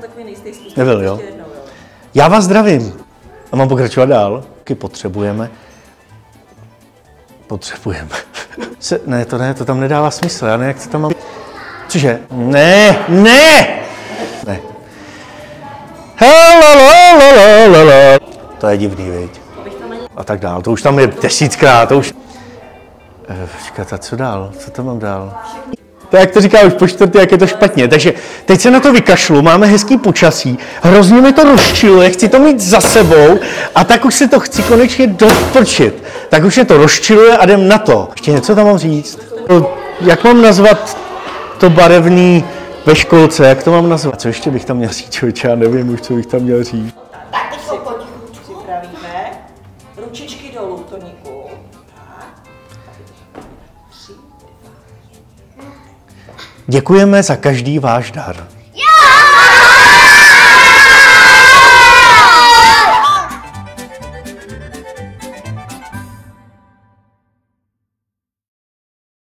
takový nejistý zkus. Nebyl, jo? Já vás zdravím. A mám pokračovat dál? Taky potřebujeme. Ne, to tam nedává smysl. Já ne, jak to tam mám... Cože? Ne. To je divný, viď? A tak dál. To už tam je desítkrát, to už... Počkat, a co dál? Co tam mám dál? To jak to říká už po čtvrtý, jak je to špatně. Takže teď se na to vykašlu, máme hezký počasí, hrozně mi to rozčiluje, chci to mít za sebou a tak už si to chci konečně doprčit. Tak už je to rozčiluje a jdem na to. Ještě něco tam mám říct? Jak mám nazvat to barevný ve školce, jak to mám nazvat? A co ještě bych tam měl říct, člověče, já nevím už, co bych tam měl říct. Tak teď se potichu připravíme. Ručičky dolů, Toníku. Děkujeme za každý váš dar.